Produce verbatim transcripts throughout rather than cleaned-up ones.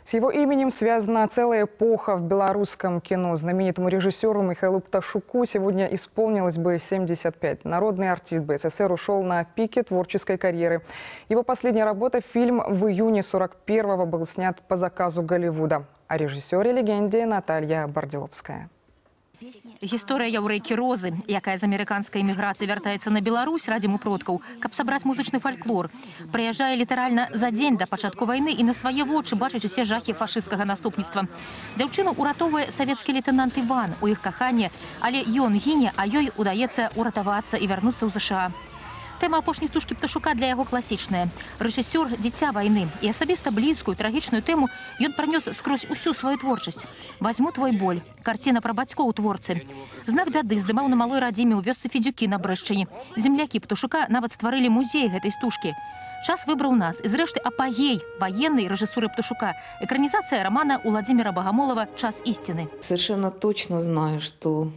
С его именем связана целая эпоха в белорусском кино. Знаменитому режиссеру Михаилу Пташуку сегодня исполнилось бы семьдесят пять. Народный артист БССР ушел на пике творческой карьеры. Его последняя работа, фильм, в июне сорок первого был снят по заказу Голливуда. О режиссере-легенде Наталья Бардиловская. Гісторыя яўрэйкі Розы, якая з амерыканскай эміграцыі вяртаецца на Беларусь радзіму продкаў, каб сабраць музычны фальклор. Прыязджае літаральна за дзень да пачатку вайны і на свае вочы бачыць усе жахі фашысцкага наступніцтва. Дзяўчыну ўратоўвае савецкі лейтенант Іван у іх каханне, але ён гіне, а ёй удаецца ўратавацца і вярнуцца ў ЗША. Тэма апошняй стужкі Пташука для яго класічная. Рэжысёр дзіця вайны і асабіста блізкую трагічную тэму ён пранёс скрозь усю сваю творчасць. «Вазьму твой боль» – карціна пра бацькоў творцы. «Знак бяды» здымаў на малой радзіме ў вёсцы Федзюкі на Брэшчыне. Землякі Пташука нават стварылі музей гэтай стужкі. Час выбраў нас, і зрэшты апагей ваеннай рэжысуры Пташука. Экранізацыя романа Уладзіміра Багамолова «Час истины». Совершенно точно знаю, что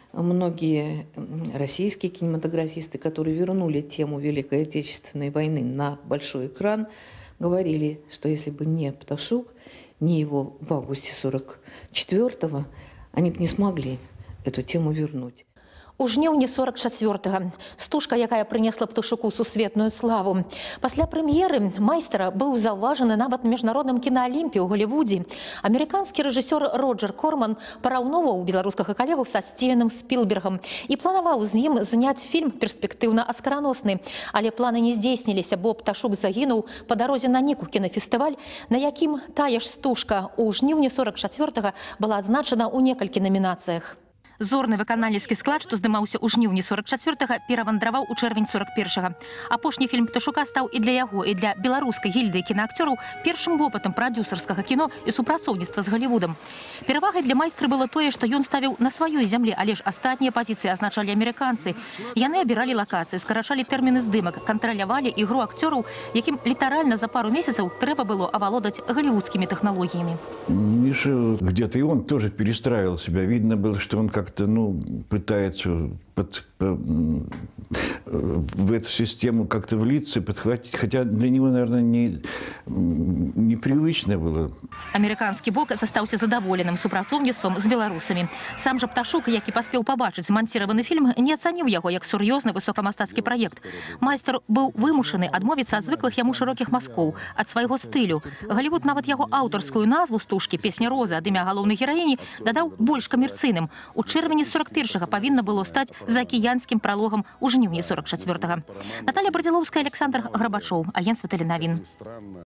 многие российские кинематографисты, которые вернули тему Великой Отечественной войны на большой экран, говорили, что если бы не Пташук, не его в августе сорок четвёртого, они бы не смогли эту тему вернуть. У жніўні сорок чацвёртага стужка, якая прынесла Пташуку сусветную славу. Пасля прэм'еры майстра быў заўважаны нават міжнародным кінаалімпе ў Голливудзе. Амерыканскі рэжысёр Роджер Корман параўноўваў беларускага калегу са Стівеном Спілбергам і планаваў з ім зняць фільм перспектыўна аскараносны. Але планы не здзейсніліся, бо Пташук загінуў па дарозе на Ніку кінафестываль, на якім тая ж стужка у жніўні сорок чацвёртага была адзначана ў некалькі намінацыях. Зорны выканальніцкі склад, што здымаўся ў жніўні сорок чацвёртага, перавандраваў у чэрвень сорок першага. Апошні фільм Пташука стаў і для яго, і для беларускай гільдыі кінаакцёраў першым вопытам прадзюсарскага кіно і супрацоўніцтва з Голливудам. Перавагай для майстра было тое, што ён ставіў на сваёй зямлі, але ж астатнія пазіцыі азначалі амерыканцы. Яны абіралі лакацыі, скарачалі тэрміны здымак, кантралявалі ігру акцёраў, якім літаральна за пару месяцаў трэба было авалодаць голливудскімі тэхналогіямі. Миша где-то и он тоже перестраивал себя. Видно было, что он как как-то, ну, пытается под, по, в эту систему как-то влиться, подхватить, хотя для него, наверное, не, непривычно было. Амерыканскі бок застаўся задаволеным супрацоўніцтвам з беларусамі. Сам жа Пташук, які паспеў пабачыць зманціраваны фільм, не ацаніў яго як сур'ёзны высокамастацкі праект. Майстар быў вымушаны адмовіцца ад звыклых яму шырокіх мазкоў, ад свайго стылю. Голливуд нават яго аўтарскую назву стужкі «Песня Розы» ад імя галоўнай гераіні дадаў больш камерцыйным. У чэрвені сорок першага павінна было стаць заакіянскім пралогам у жніўні сорок чацвёртага. Наталья Бардиловская, Александр Грабачоў, агентство Теленовин.